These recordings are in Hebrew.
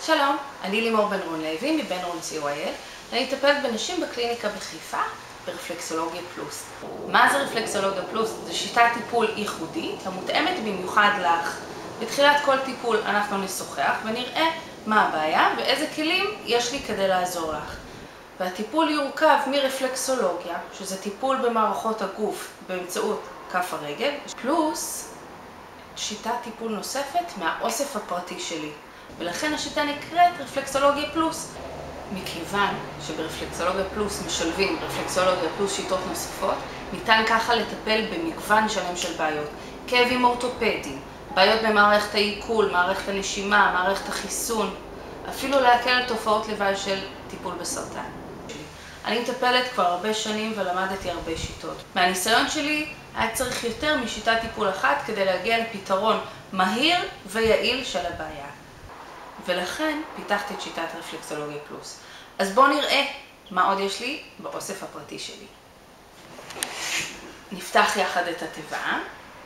שלום, אני לימור בן רון לוי מבן רון COIL. אני מטפלת בנשים בקליניקה בחיפה ברפלקסולוגיה פלוס. מה זה רפלקסולוגיה פלוס? זו שיטת טיפול ייחודית המותאמת במיוחד לך. בתחילת כל טיפול אנחנו נשוחח ונראה מה הבעיה ואיזה כלים יש לי כדי לעזור לך. והטיפול יורכב מרפלקסולוגיה, שזה טיפול במערכות הגוף באמצעות כף הרגל, פלוס שיטת טיפול נוספת מהאוסף הפרטי שלי. ולכן השיטה נקראת רפלקסולוגיה פלוס. מכיוון שברפלקסולוגיה פלוס משלבים רפלקסולוגיה פלוס שיטות נוספות, ניתן ככה לטפל במגוון שלם של בעיות. כאבים אורתופדיים, בעיות במערכת העיכול, מערכת הנשימה, מערכת החיסון, אפילו להקל על תופעות לוואי של טיפול בסרטן. אני מטפלת כבר הרבה שנים ולמדתי הרבה שיטות. מהניסיון שלי היה צריך יותר משיטת טיפול אחת כדי להגיע לפתרון מהיר ויעיל של הבעיה. ולכן פיתחתי את שיטת רפלקסולוגיה פלוס. אז בואו נראה מה עוד יש לי באוסף הפרטי שלי. נפתח יחד את התיבה.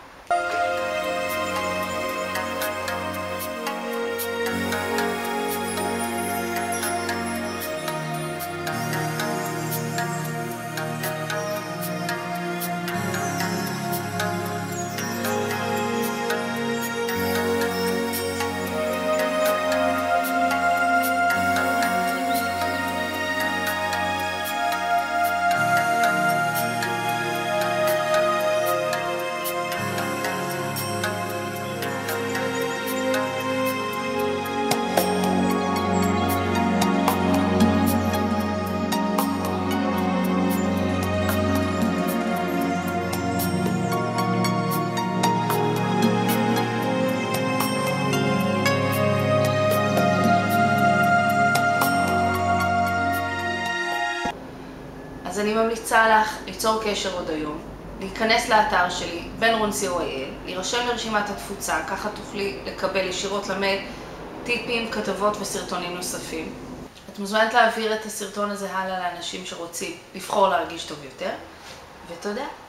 אז אני ממליצה לך ליצור קשר עוד היום, להיכנס לאתר שלי, בן רון COIL, להירשם לרשימת התפוצה, ככה תוכלי לקבל ישירות למייל טיפים, כתבות וסרטונים נוספים. את מוזמנת להעביר את הסרטון הזה הלאה לאנשים שרוצים לבחור להרגיש טוב יותר, ותודה.